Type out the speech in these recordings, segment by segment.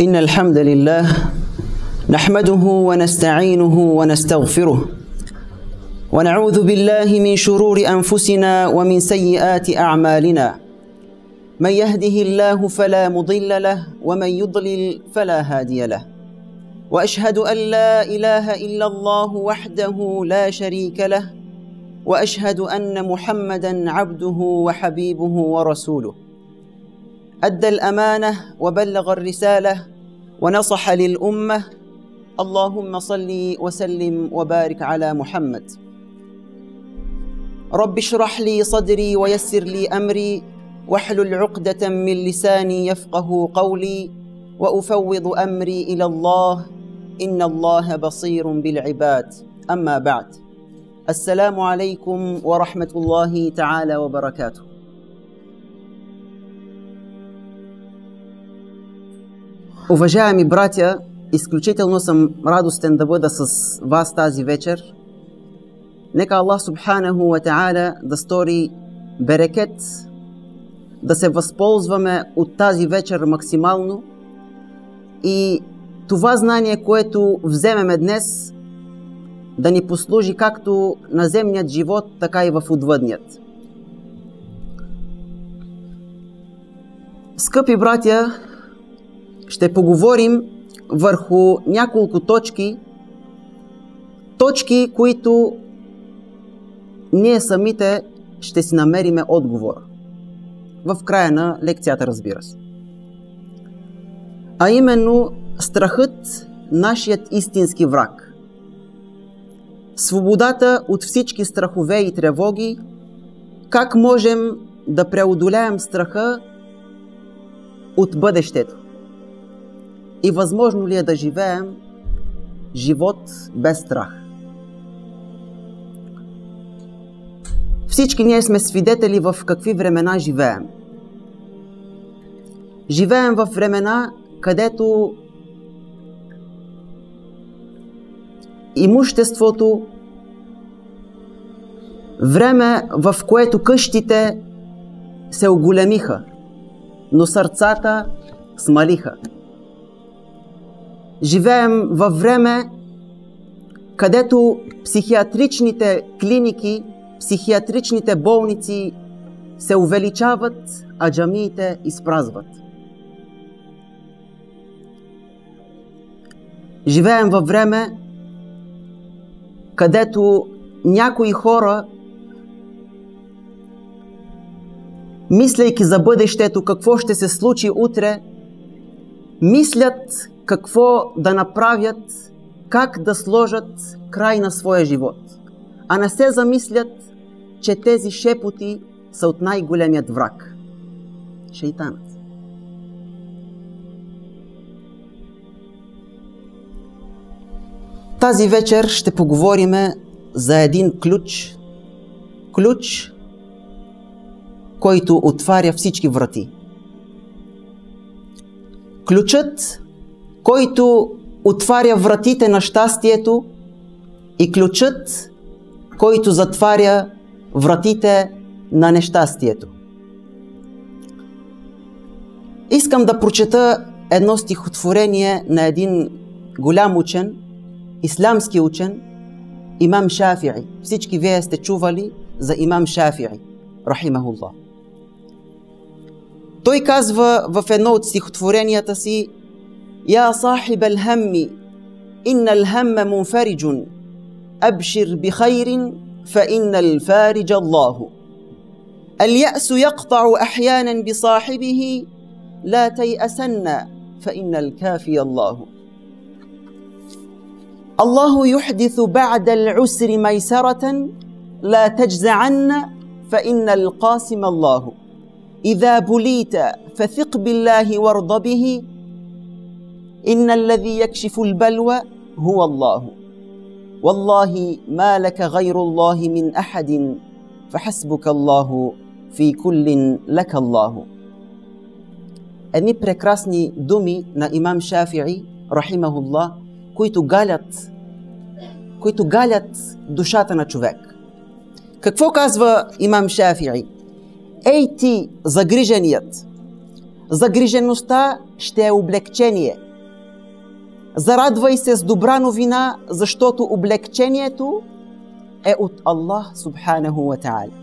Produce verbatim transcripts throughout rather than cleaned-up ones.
إن الحمد لله نحمده ونستعينه ونستغفره ونعوذ بالله من شرور أنفسنا ومن سيئات أعمالنا. من يهده الله فلا مضل له ومن يضلل فلا هادي له. وأشهد أن لا إله إلا الله وحده لا شريك له، وأشهد أن محمدًا عبده وحبيبه ورسوله. أدى الأمانة وبلغ الرسالة ونصح للأمة. اللهم صل وسلم وبارك على محمد. رب اشرح لي صدري ويسر لي أمري واحلل عقدة من لساني يفقه قولي وأفوض أمري إلى الله إن الله بصير بالعباد. أما بعد، السلام عليكم ورحمة الله تعالى وبركاته. Уважаеми братя, изключително съм радостен да бъда с вас тази вечер. Нека Аллах Субханаху ва Та'аля да стори берекет, да се възползваме от тази вечер максимално и това знание, което вземеме днес, да ни послужи както на земният живот, така и в отвъдният. Скъпи братя, ще поговорим върху няколко точки, точки, които ние самите ще си намериме отговор. В края на лекцията, разбира се. А именно страхът, нашият истински враг. Свободата от всички страхове и тревоги. Как можем да преодолеем страха от бъдещето? И възможно ли е да живеем живот без страх? Всички ние сме свидетели в какви времена живеем. Живеем в времена, където имуществото, време, в което къщите се оголемиха, но сърцата смалиха. Живеем във време, където психиатричните клиники, психиатричните болници се увеличават, а джамиите изпразват. Живеем във време, където някои хора, мислейки за бъдещето, какво ще се случи утре, мислят какво да направят, как да сложат край на своя живот, а не се замислят, че тези шепоти са от най-големият враг – шейтанът. Тази вечер ще поговорим за един ключ, ключ, който отваря всички врати. Ключът, който отваря вратите на щастието, и ключът, който затваря вратите на нещастието. Искам да прочета едно стихотворение на един голям учен, ислямски учен, имам Шафи'i. Всички вие сте чували за имам Шафи'i, рахимахуллах. Той казва в едно от стихотворенията си: Я сахиб ал-хамми, инна ал-хамма мунфариджун, абшир би хайрин, фа инна ал-фаридж Аллаху. Ал-я'су яqta'у ахянан би сахибихи, ла тай'асанна, фа инна ал-кафи Аллаху. Аллаху юхдитhu бa'да al-усри майсарatan, ла таджзa'анна, фа инна al-qасим Аллаху. إذا بليت فثق بالله وارض به إن الذي يكشف البلوى هو الله والله ما لك غير الله من أحد فحسبك الله في كل لك الله. Едни прекрасни думи на имам Шафи'i, рахимахуллах, които галят, които галят душата на човек. Какво казва имам Шафи'i? Ей ти, загриженият! Загрижеността ще е облегчение, Зарадвай се с добра новина, защото облегчението е от Аллах Субханаху ва Та'аля.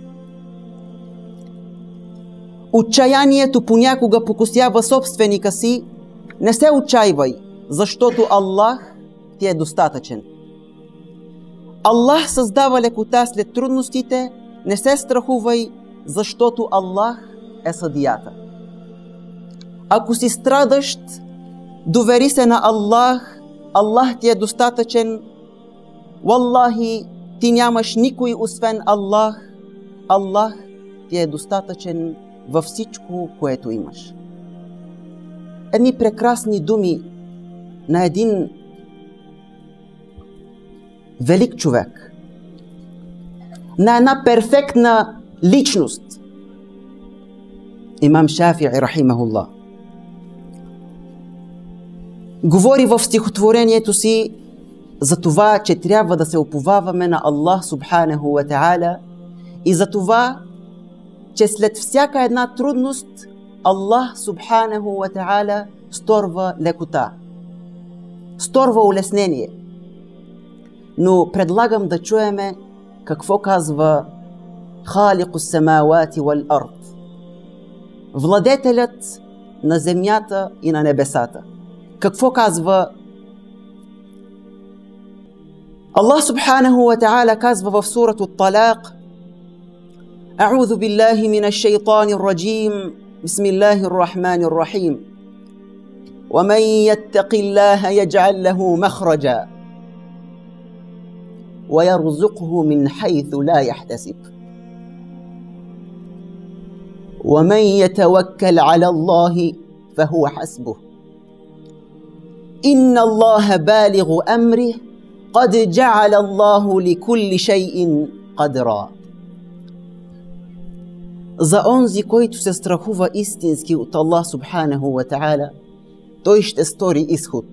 Отчаянието понякога покосява собственика си. Не се отчаивай, защото Аллах ти е достатъчен. Аллах създава лекота след трудностите. Не се страхувай, защото Аллах е съдията. Ако си страдащ, довери се на Аллах. Аллах ти е достатъчен. Валлахи, ти нямаш никой освен Аллах. Аллах ти е достатъчен във всичко, което имаш. Едни прекрасни думи на един велик човек, на една перфектна личност. Имам Шафи'i рахимахуллах говори в стихотворението си за това, че трябва да се уповаваме на Аллах Субханаху ва Та'аля и за това, че след всяка една трудност Аллах Субханаху ва Та'аля сторва лекота, сторва улеснение. Но предлагам да чуеме какво казва Халику самавати вал ард, владетелят на земята и на небесата. Какво казва Аллах Субханаху ва Та'аля? Казва в сурата Талак: А'удhu billahi minash shaytanir rajim. Bismillahir rahmanir rahim. Wa man yattaqillaha yaj'al lahu makhraja wa yarzuqhu min haythu la yahtasib. Wa man yatawakkal 'ala Allahi fahuwa hasbuh. Inna Allaha balighu amrih qad ja'ala Allahu li kulli shay'in qadra. За онзи, който се страхува истински от Аллах Субханаху ва Та'аля, той ще стори изход.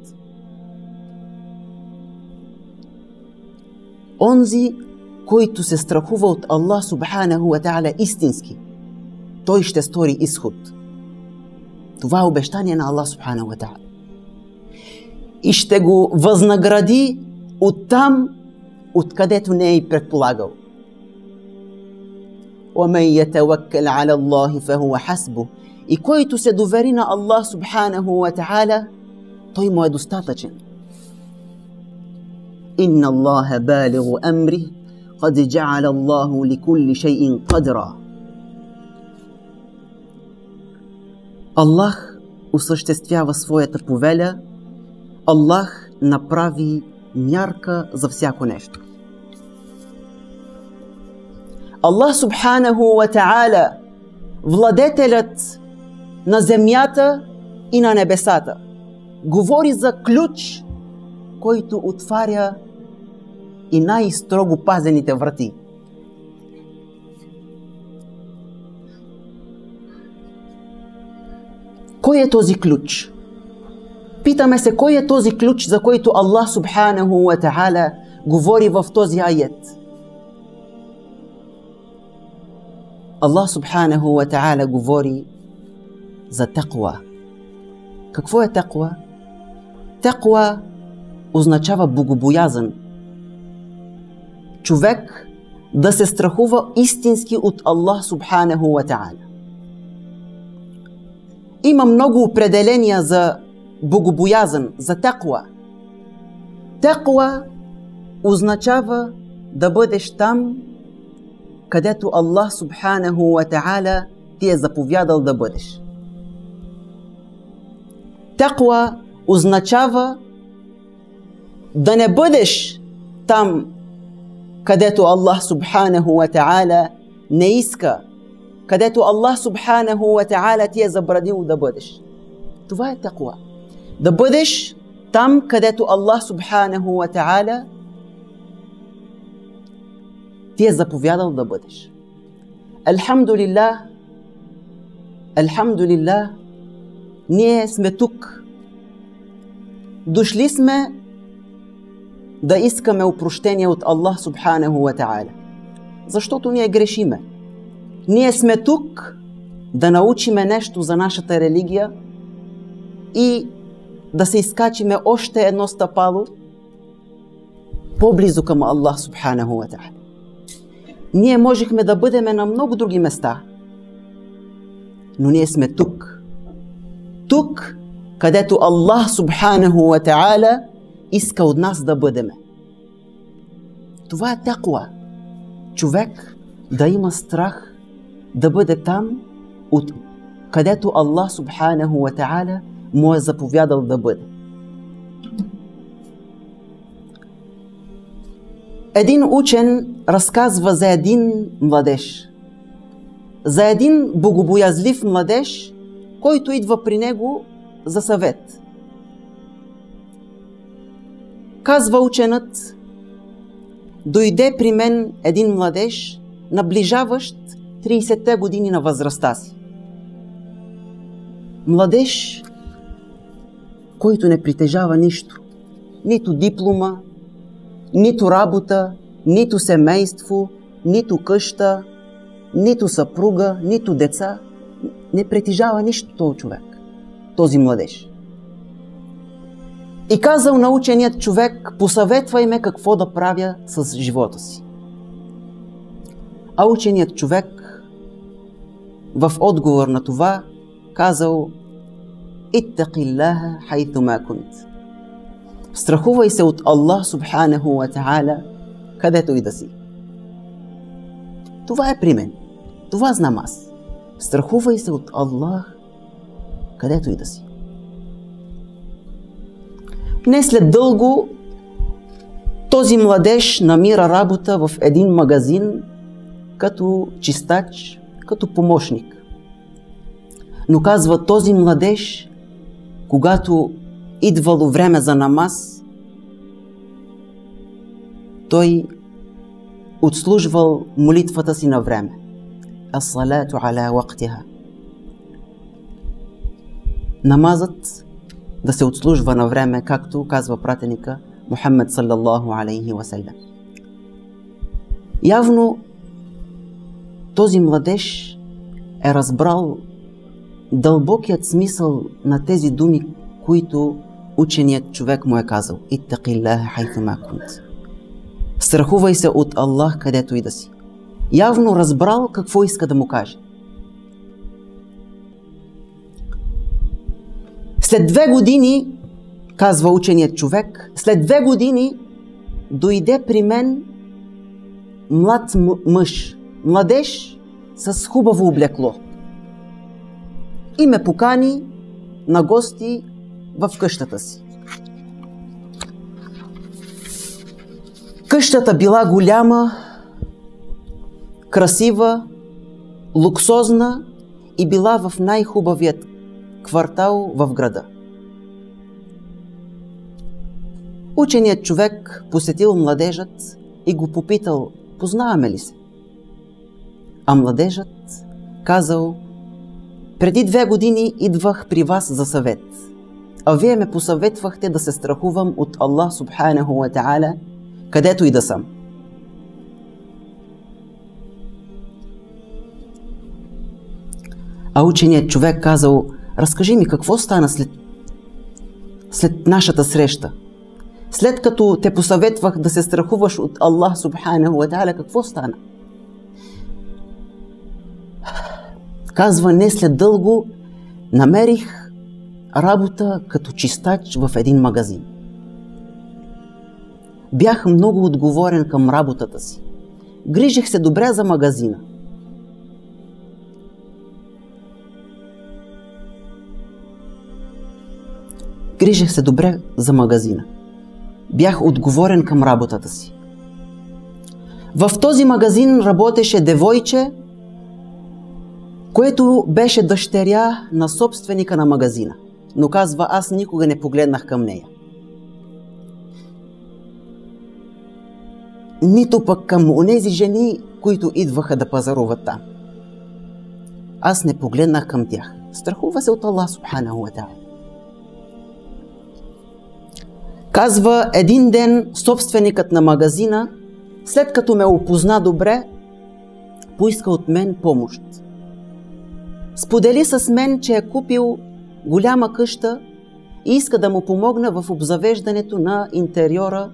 Онзи, който се страхува от Аллах Субханаху ва Та'аля истински, той ще стори изход. Това е обещание на Аллах Субханаху ва Та'аля. И ще го възнагради оттам, откъдето не е предполагал. وَمَنْ يَتَوَكَّلْ عَلَى اللَّهِ فَهُوَ حَسْبُهُ. И който се довери на Аллах Субханаху ва Та'аля, той му е достатъчен. إِنَّ اللَّهَ بَالِغُ أَمْرِهِ قَدْ جَعَلَ اللَّهُ لِكُلِّ شَيْءٍ قَدْرًا. Аллах осъществява своята повеля. Аллах направи мярка за всяко нещо. Аллах Субханаху ва Та'аля, владетелят на земята и на небесата, говори за ключ, който отваря и най-строго пазените врати. Кой е този ключ? Питаме се, кой е този ключ, за който Аллах Субханаху ва Та'аля говори в този аят? Аллах Субханаху ва Та'аля говори за тaqwa. Какво е тaqwa? Тaqwa означава богобоязън. Човек да се страхува истински от Аллах Субханаху ва Та'аля. Има много определения за богобоязън, за тaqwa. Тaqwa означава да бъдеш там, където Аллах Субханаху ва Та'аля ти е заповядал да бъдеш. Тaqwa означава да не бъдеш там, където Аллах Субханаху ва Та'аля не иска, където Аллах Субханаху ва Та'аля ти е забранил да бъдеш. Това е тaqwa. Да бъдеш там, където Аллах Субханаху ва Та'аля ти е заповядал да бъдеш. Алхамдулилlah, Алхамдулилlah, ние сме тук. Дошли сме да искаме опрощение от Аллах Субханаху ва Та'аля, защото ние грешиме. Ние сме тук да научиме нещо за нашата религия и да се изкачиме още едно стъпало по-близо към Аллах Субханаху ва Та'аля. Ние можехме да бъдем на много други места, но ние сме тук. Тук, където Аллах Субханаху ва Та'аля иска от нас да бъдем. Това е таква. Човек да има страх да бъде там, от където Аллах Субханаху ва Та'аля му е заповядал да бъде. Един учен разказва за един младеж, за един богобоязлив младеж, който идва при него за съвет. Казва ученът: дойде при мен един младеж, наближаващ трийсетте години на възрастта си. Младеж, който не притежава нищо, нито диплома, нито работа, нито семейство, нито къща, нито съпруга, нито деца. Не притежава нищо този човек, този младеж. И казал на ученият човек: посъветвай ме какво да правя с живота си. А ученият човек в отговор на това казал: иттақиллаха хайтума кунт. Страхувай се от Аллах Субханаху ва Та'аля, където и да си. Това е при мен. Това знам аз. Страхувай се от Аллах, където и да си. Не след дълго този младеж намира работа в един магазин като чистач, като помощник. Но казва, този младеж, когато идвало време за намаз, той отслужвал молитвата си на време. Ас-салату аля вақтиха. Намазът да се отслужва на време, както казва пратеника Мухаммед саллаллаху алейхи ва салям. Явно този младеж е разбрал дълбокият смисъл на тези думи, които ученият човек му е казал. Иттақиллаха хайтума кунт. Страхувай се от Аллах, където и да си. Явно разбрал какво иска да му каже. След две години, казва ученият човек, след две години дойде при мен млад мъж, младеж с хубаво облекло. И ме покани на гости в къщата си. Къщата била голяма, красива, луксозна и била в най-хубавият квартал в града. Ученият човек посетил младежът и го попитал: познаваме ли се? А младежът казал: преди две години идвах при вас за съвет, а вие ме посъветвахте да се страхувам от Аллах Субханаху ва Та'аля, където и да съм. А ученият човек казал: разкажи ми какво стана след, след нашата среща. След като те посъветвах да се страхуваш от Аллах Субханаху ва Та'аля, какво стана? Казва, не след дълго намерих работа като чистач в един магазин. Бях много отговорен към работата си. Грижих се добре за магазина. Грижих се добре за магазина. Бях отговорен към работата си. В този магазин работеше девойче, което беше дъщеря на собственика на магазина. Но казва, аз никога не погледнах към нея. Нито пък към онези жени, които идваха да пазаруват там. Аз не погледнах към тях. Страхува се от Аллах Субханаху ва Та'аля. Казва, един ден собственикът на магазина, след като ме опозна добре, поиска от мен помощ. Сподели с мен, че е купил голяма къща и иска да му помогна в обзавеждането на интериора,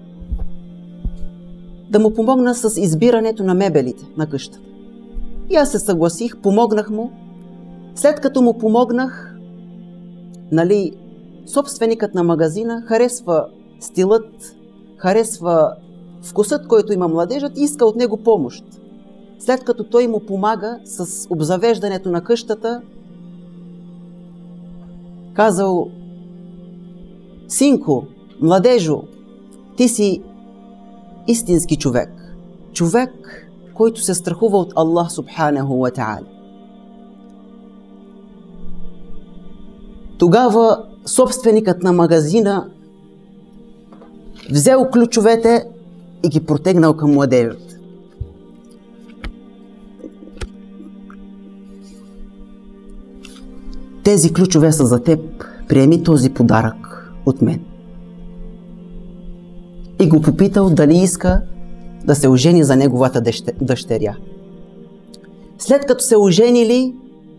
да му помогна с избирането на мебелите на къщата. И аз се съгласих, помогнах му. След като му помогнах, нали, собственикът на магазина харесва стилът, харесва вкусът, който има младежът и иска от него помощ. След като той му помага с обзавеждането на къщата, казал: синко, младежо, ти си истински човек. Човек, който се страхува от Аллах субханаху ва та'аля. Тогава собственикът на магазина взел ключовете и ги протегнал към младежът. Тези ключове са за теб, приеми този подарък от мен. И го попитал дали иска да се ожени за неговата дъщеря. След като се оженили,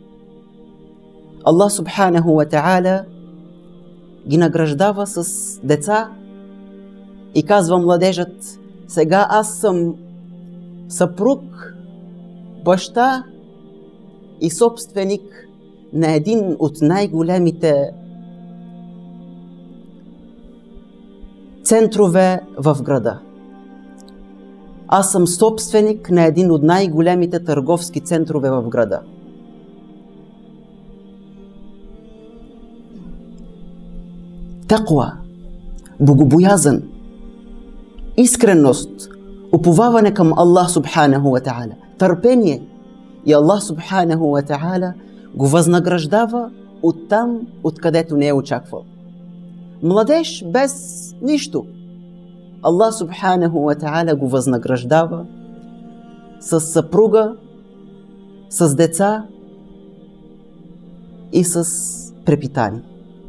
Аллах субханаху ва та'аля ги награждава с деца и казва младежът: сега аз съм съпруг, баща и собственик на един от най-големите центрове в града. Аз съм собственик на един от най-големите търговски центрове в града. Таква, богобоязън, искреност, уповаване към Аллах субханаху ва та'аля, търпение. И Аллах субханаху ва та'аля го възнаграждава от там, откъдето не е очаквал. Младеж без нищо, Аллах субханаху ва та'аля го възнаграждава с съпруга, с деца и с препитание.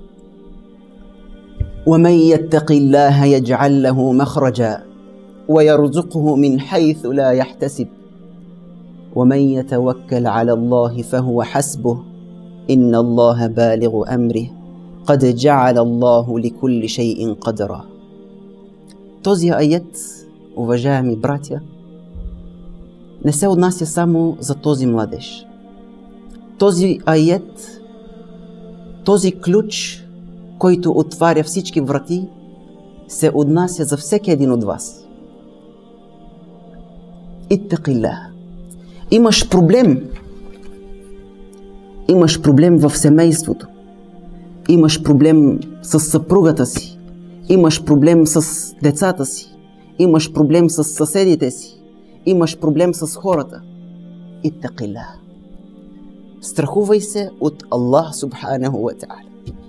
وَمَنْ يَتَّقِ اللَّهَ يَجْعَلْ لَهُ مَخْرَجًا وَيَرْزُقْهُ مِنْ حَيْثُ لَا يَحْتَسِبُ وَمَنْ يَتَوَكَّلْ عَلَى اللَّهِ فَهُوَ حَسْبُهُ إِنَّ اللَّهَ بَالِغُ أَمْرِهِ قَدْ جَعَلَ اللَّهُ لِكُلِّ شَيْءٍ قَدْرًا. Този аят, уважаеми братя, не се отнася само за този младеж. Този аят, този ключ, който отваря всички врати, се отнася за всеки един от вас. Иттақилlah. Имаш проблем. Имаш проблем в семейството. Имаш проблем с съпругата си. Имаш проблем с децата си. Имаш проблем с съседите си. Имаш проблем с хората. Иттақилlah. Страхувай се от Аллах субханаху ва та'аля.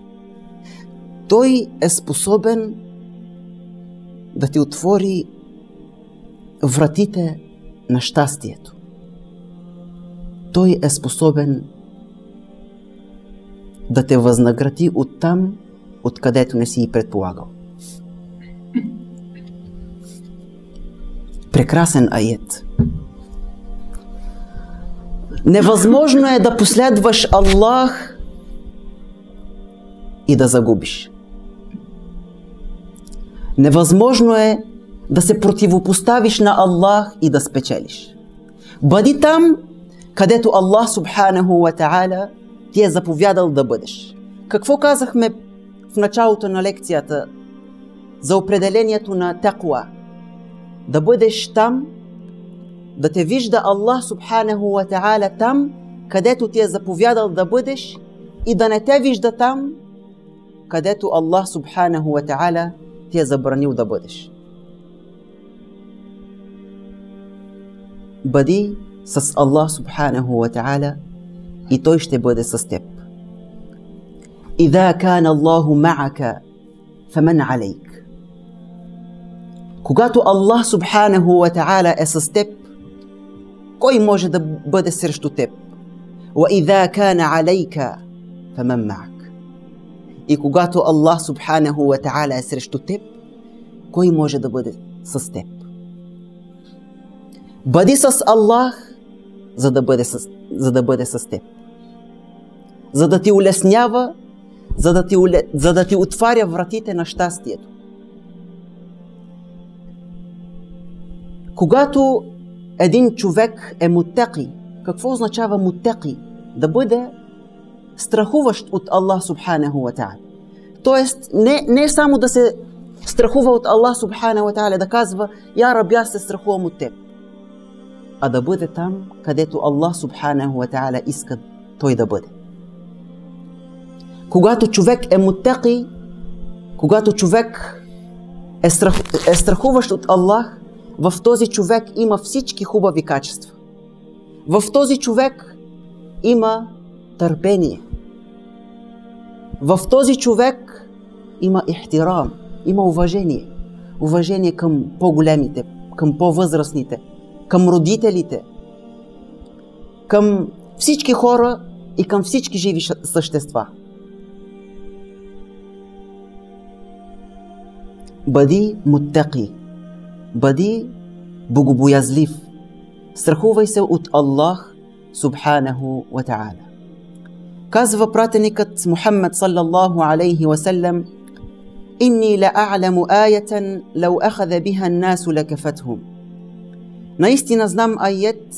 Той е способен да ти отвори вратите на щастието. Той е способен да те възнагради от там, откъдето не си и предполагал. Прекрасен аят. Невъзможно е да последваш Аллах и да загубиш. Невъзможно е да се противопоставиш на Аллах и да спечелиш. Бъди там, където Аллах субханаху ва та'аля ти е заповядал да бъдеш. Какво казахме в началото на лекцията за определението на таква? Да бъдеш там, да те вижда Аллах субханаху ва та'аля там, където ти е заповядал да бъдеш, и да не те вижда там, където Аллах субханаху ва та'аля ти е забранил да бъдеш. Бъди с Аллах субханаху ва та'аля и Той ще бъде с теб. Иза кана Аллаху ма'ака, фаман алейк. Когато Аллах субханаху ва та'аля е с теб, кой може да бъде срещу теб? Ва иза кана алейка, фаман ма'ак. И когато Аллах субханаху ва та'аля е срещу теб, кой може да бъде с теб? Бъди с Аллах, за да бъде с, за да бъде с теб. За да ти улеснява, за да ти, за да ти отваря вратите на щастието. Когато един човек е муттаки, какво означава муттаки? Да бъде страхуващ от Аллах субханаху ва та'аля. Тоест, не, не само да се страхува от Аллах субханаху ва та'аля, да казва, я Раби, аз се страхувам от теб, а да бъде там, където Аллах субханаху ва та'аля иска той да бъде. Когато човек е муттаки, когато човек е, страх, е страхуващ от Аллах, в този човек има всички хубави качества. В този човек има търпение. В този човек има ихтирам, има уважение. Уважение към по-големите, към по-възрастните, към родителите, към всички хора и към всички живи същества. Бъди муттаки, бъди богобоязлив, страхувай се от Аллах субханаху ва та'аля. Казва пратеникът Мухаммад саллаллаху алейхи ва саллям: Инни ла а'ламу аятан лау ахаза биха ан-насу лакафатхум. Наистина знам аят,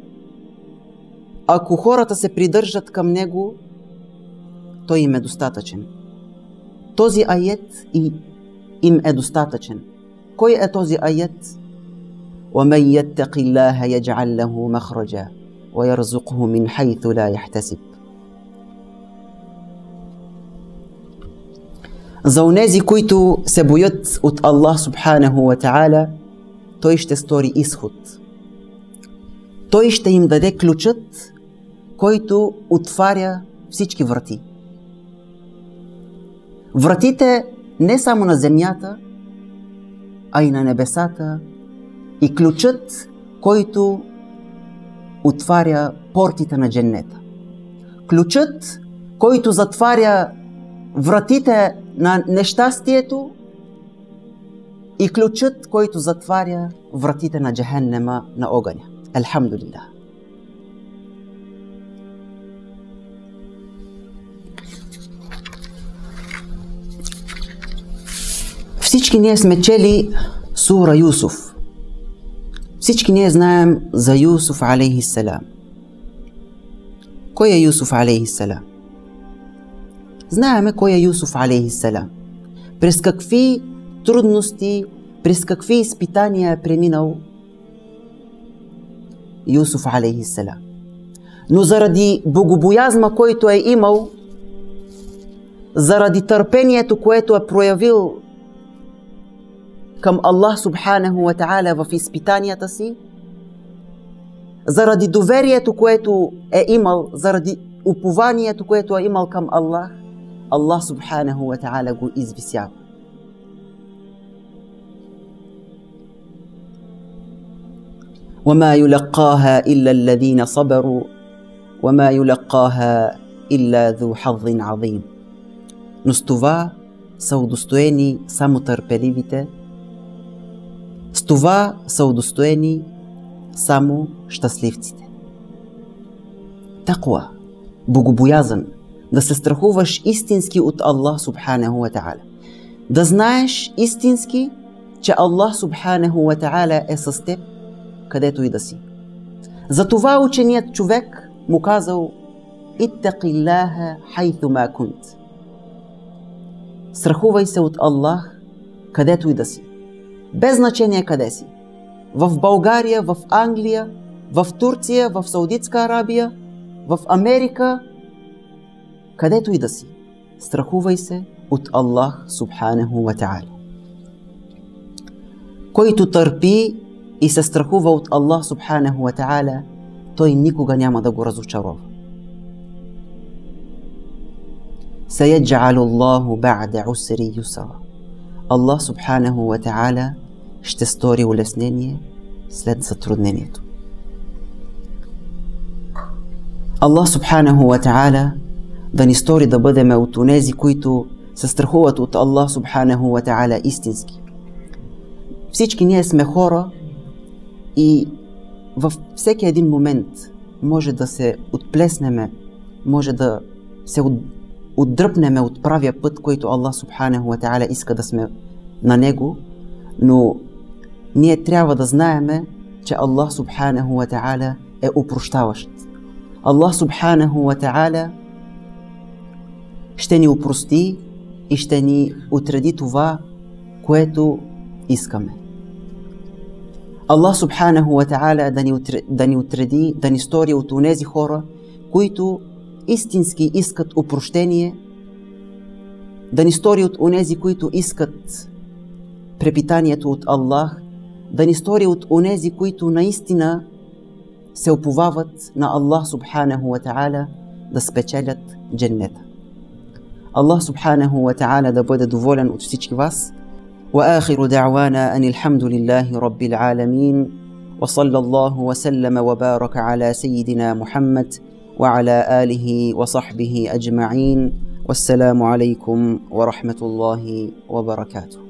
ако хората се придържат към него, той им е достатъчен. Този аят им е достатъчен. Кой е този аят? وَمَنْ يَتَّقِ اللَّهَ يَجْعَلْ لَهُ مَخْرَجًا وَيَرْزُقْهُ مِنْ حَيْثُ لَا يَحْتَسِبُ. За онези, които се боят от Аллах субханаху ва та'аля, той ще стори изход. Той ще им даде ключът, който отваря всички врати. Вратите не само на земята, а и на небесата, и ключът, който отваря портите на дженнета. Ключът, който затваря вратите на нещастието, и ключът, който затваря вратите на джахеннема, на огъня. Алхамдулилlah. Всички ние сме чели сура Юсуф. Всички ние знаем за Юсуф алейхиссалам. Кой е Юсуф алейхиссалам? Знаеме кой е Юсуф алейхиссалам. През какви трудности, през какви изпитания е преминал Юсуф алейхиссалам. Но заради богобоязма, който е имал, заради търпението, което е проявил към Аллах субханаху ва та'аля в изпитанията си, заради доверието, което е имал, заради упованието, което е имал към Аллах, Аллах субханаху ва та'аля го извисява. وَمَا يُلَقَّاهَا إِلَّا الَّذِينَ صَبَرُوا وَمَا يُلَقَّاهَا إِلَّا ذُو حَظٍّ عَظِيمٍ. Но с това са удостоени само търпеливите, с това са удостоени само щастливците. Таква, богобоязън, да се страхуваш истински от Аллах субханаху ва та'аля. Да знаеш истински, че Аллах субханаху ва та'аля е с теб, където и да си. Затова ученият човек му казал: Иттақиллаха хайту ма кунт. Страхувай се от Аллах, където и да си. Без значение къде си. В България, в Англия, в Турция, в Саудитска Арабия, в Америка, където и да си. Страхувай се от Аллах субханаху ва та'аля. Който търпи и се страхува от Аллах субханаху ва та'аля, той никога няма да го разочарова. Саядж'алу Аллаху бa'да усри юсра. Аллах субханаху ва та'аля ще стори улеснение след затруднението. Аллах субханаху ва та'аля да ни стори да бъдем от онези, които се страхуват от Аллах субханаху ва та'аля истински. Всички ние сме хора и във всеки един момент може да се отплеснеме, може да се отдръпнеме от правия път, който Аллах Субханаху ва Та'аля иска да сме на него, но ние трябва да знаеме, че Аллах Субханаху ва Та'аля е опрощаващ. Аллах Субханаху ва Та'аля ще ни опрости и ще ни отреди това, което искаме. Аллах Субханаху ва Та'аля да ни, да ни отреди, да ни стори от онези хора, които истински искат опрощение, да ни стори от онези, които искат препитанието от Аллах, да ни стори от онези, които наистина се уповават на Аллах Субханаху ва Та'аля да спечелят дженнета. Аллах Субханаху ва Та'аля да бъде доволен от всички вас. وآخر دعوانا أن الحمد لله رب العالمين وصلى الله وسلم وبارك على سيدنا محمد وعلى آله وصحبه أجمعين والسلام عليكم ورحمة الله وبركاته.